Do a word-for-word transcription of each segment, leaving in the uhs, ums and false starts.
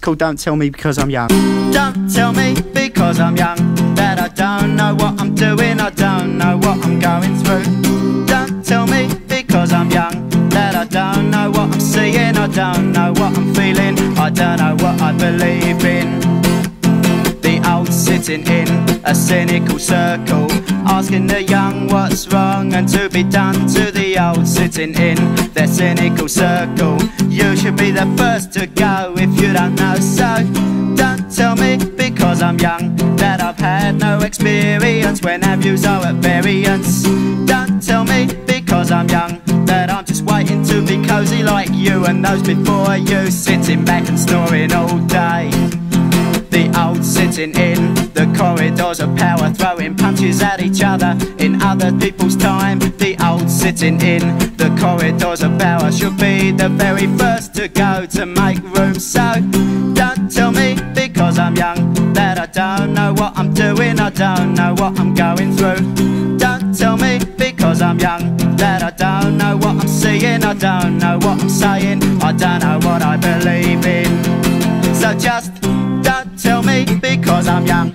called Don't Tell Me Because I'm Young. Don't tell me because I'm young that I don't know what I'm doing, I don't know what I'm going through. Don't tell me because I'm young that I don't know what I'm seeing, I don't know what I'm feeling, I don't know what I believe in. The old sitting in a cynical circle, asking the young what's wrong and to be done to the old sitting in their cynical circle. You should be the first to go if you don't know, so don't tell me because I'm young that I've had no experience when our views are at variance. Don't tell me because I'm young that I'm just waiting to be cozy like you and those before you, sitting back and snoring all day. The old sitting in the corridors of power, throwing punches at each other in other people's time. The old sitting in the corridors of power should be the very first to go to make room. So don't tell me because I'm young that I don't know what I'm doing, I don't know what I'm going through. Don't tell me because I'm young that I don't know what I'm seeing, I don't know what I'm saying, I don't know what I believe in. So just don't tell me because I'm young.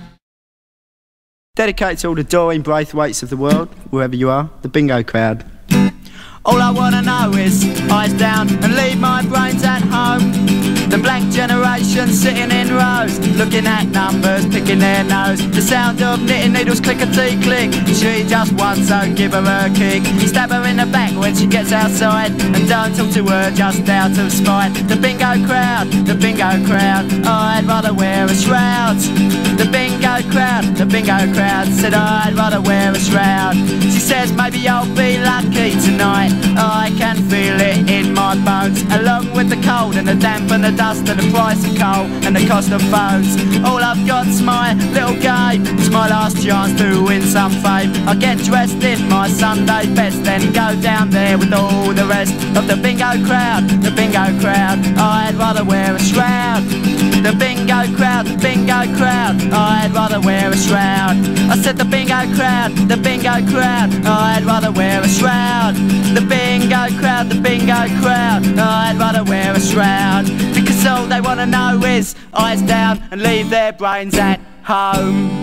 Dedicated to all the Doreen Braithwaites of the world, wherever you are, the bingo crowd. All I wanna know is eyes down and leave my brains at home. The blank generation sitting in rows, looking at numbers, picking their nose. The sound of knitting needles click-a-tee-click. She just wants, so give her a kick. Stab her in the back when she gets outside, and don't talk to her just out of spite. The bingo crowd, the bingo crowd, I'd rather wear a shroud. The bingo crowd, the bingo crowd said I'd rather wear a shroud. She says maybe I'll be lucky tonight, I can feel it in my bones, along with the cold and the damp and the dust and the price of coal and the cost of phones. All I've got's my little game, it's my last chance to win some fame. I get dressed in my Sunday best, then go down there with all the rest of the bingo crowd, the bingo crowd, I'd rather wear a shroud. The bingo crowd, the bingo crowd, I'd rather wear a shroud. I said the bingo crowd, the bingo crowd, I'd rather wear a shroud. The bingo crowd, the bingo crowd, I'd rather wear a shroud. Because all they wanna know is eyes down and leave their brains at home.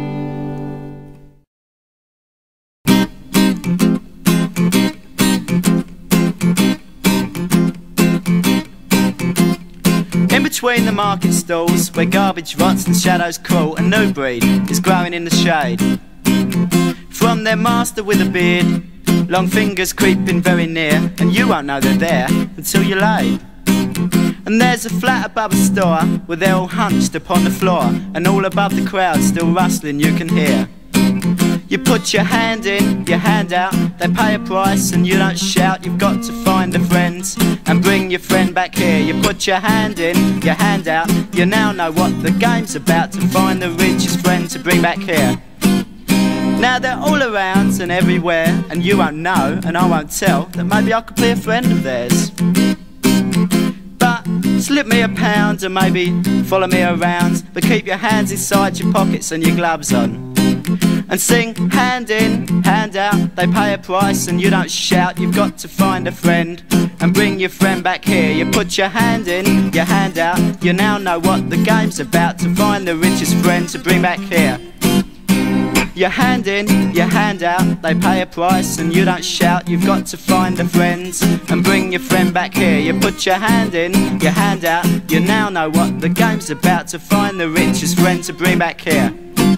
In between the market stalls, where garbage rots and shadows crawl, a new breed is growing in the shade. From their master with a beard, long fingers creeping very near, and you won't know they're there until you're laid. And there's a flat above a store, where they're all hunched upon the floor, and all above the crowd still rustling you can hear. You put your hand in, your hand out, they pay a price and you don't shout. You've got to find a friend and bring your friend back here. You put your hand in, your hand out, you now know what the game's about, to find the richest friend to bring back here. Now they're all around and everywhere, and you won't know and I won't tell that maybe I could be a friend of theirs. But slip me a pound and maybe follow me around, but keep your hands inside your pockets and your gloves on. And sing hand in, hand out, they pay a price and you don't shout. You've got to find a friend and bring your friend back here. You put your hand in, your hand out, you now know what the game's about, to find the richest friend to bring back here. Your hand in, your hand out, they pay a price and you don't shout. You've got to find a friend and bring your friend back here. You put your hand in, your hand out, you now know what the game's about, to find the richest friend to bring back here.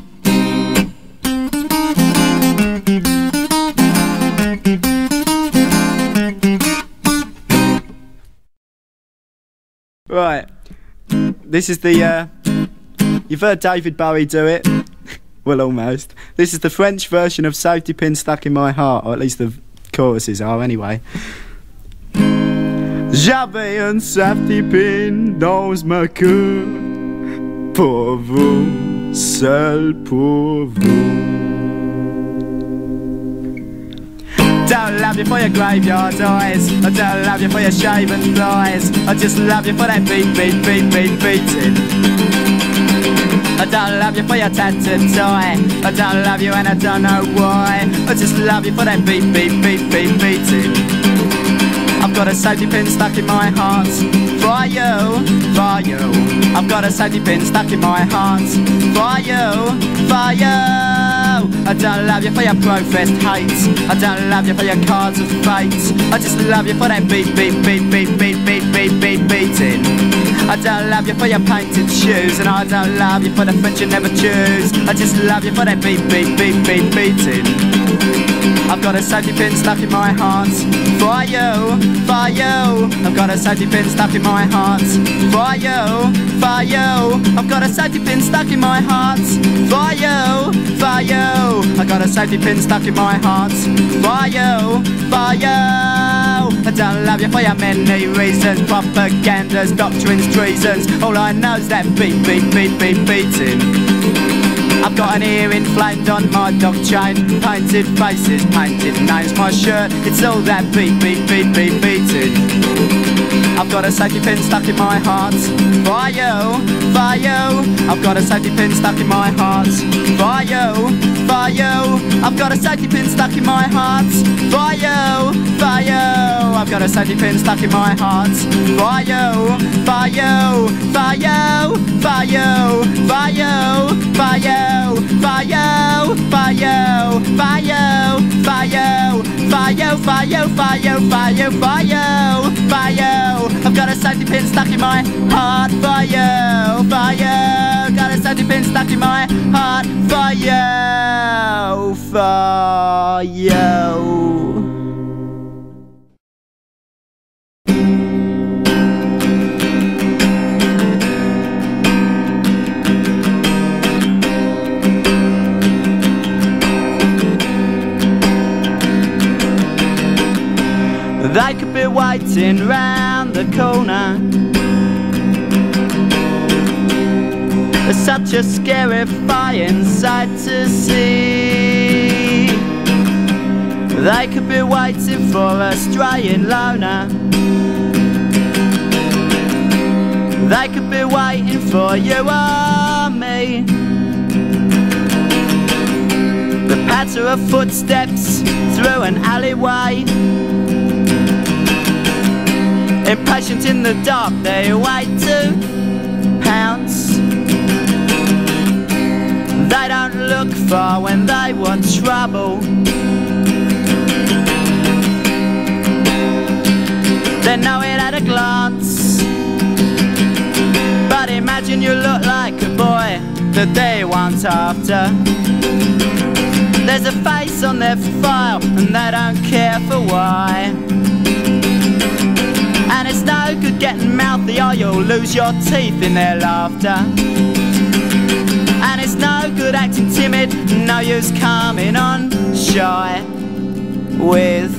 Right, this is the, uh, you've heard David Bowie do it, well almost. This is the French version of Safety Pin Stuck in My Heart, or at least the choruses are anyway. J'avais un safety pin dans ma queue, pour vous, seul pour vous. Don't love you for your graveyard eyes, I don't love you for your shaven thighs, I just love you for that beat, beat, beat, beat, beating. I don't love you for your tattered tie, I don't love you and I don't know why, I just love you for that beat, beat, beat, beat, beating. I've got a safety pin stuck in my heart. For you, for you, I've got a safety pin stuck in my heart. For you, for you, I don't love you for your professed hate. I don't love you for your cards of fate. I just love you for that beat, beat, beat, beat, beat, beat, beat, beat, beating. I don't love you for your painted shoes, and I don't love you for the friends you never choose. I just love you for that beat, beat, beat, beat, beating. I've got a safety pin stuck in my heart. For you, for you, I've got a safety pin stuck in my heart. For you, for you, I've got a safety pin stuck in my heart. For you, for you, I got a safety pin stuck in my heart. For you, for you, I don't love you for your many reasons, propagandas, doctrines, treasons. All I know is that beat, beat, beat, beat, beating. I've got an ear inflamed on my dog chain, painted faces, painted names, my shirt, it's all that beat, beat, beat, beat, beating. I've got a safety pin stuck in my heart. For you, for you, I've got a safety pin stuck in my heart. For you, for you, I've got a safety pin stuck in my heart. For you, for you, I've got a safety pin stuck in my heart. For you, for you, for you, for you, for you, for you, for you, for you, for you, for you, for you, for you, for you, for you, for you, for you. I've got a safety pin stuck in my heart. For you, for you, got a safety pin stuck in my heart. For you, for you. They could be waiting round the corner. It's such a scarifying sight to see. They could be waiting for a straying loner. They could be waiting for you or me. The patter of footsteps through an alleyway. Impatient in the dark, they wait to pounce. They don't look far when they want trouble. They know it at a glance. But imagine you look like a boy that they want after. There's a face on their file and they don't care for why. And it's no good getting mouthy or you'll lose your teeth in their laughter. And it's no good acting timid, no use coming on shy with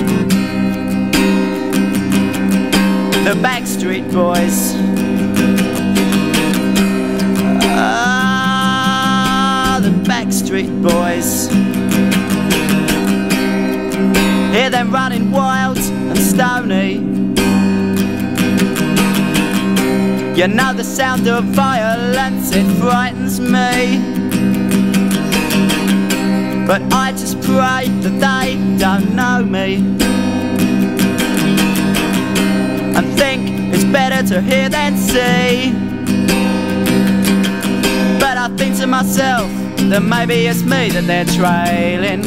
the Backstreet Boys. Ah, the Backstreet Boys. Hear them running wild and stony. You know the sound of violence, it frightens me. But I just pray that they don't know me, and think it's better to hear than see. But I think to myself that maybe it's me that they're trailing.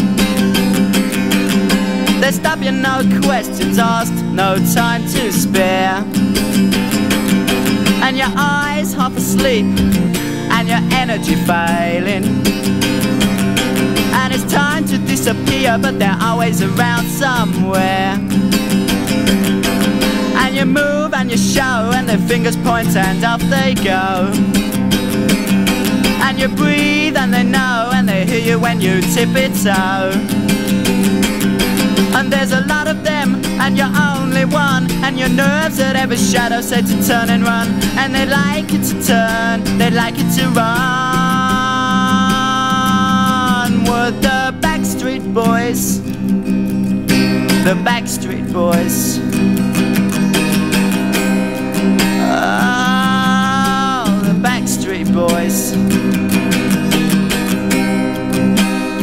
They stop you, no questions asked, no time to spare. And your eyes half asleep, and your energy failing. And it's time to disappear, but they're always around somewhere. And you move and you show, and their fingers point and off they go. And you breathe and they know, and they hear you when you tip it so. And there's a lot of them, and you're only one. And your nerves at every shadow say to turn and run. And they like it to turn, they like it to run. Were the Backstreet Boys, the Backstreet Boys. Oh, the Backstreet Boys.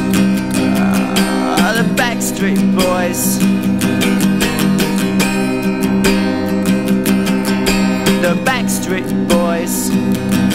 Oh, the Backstreet Boys. the Backstreet Boys.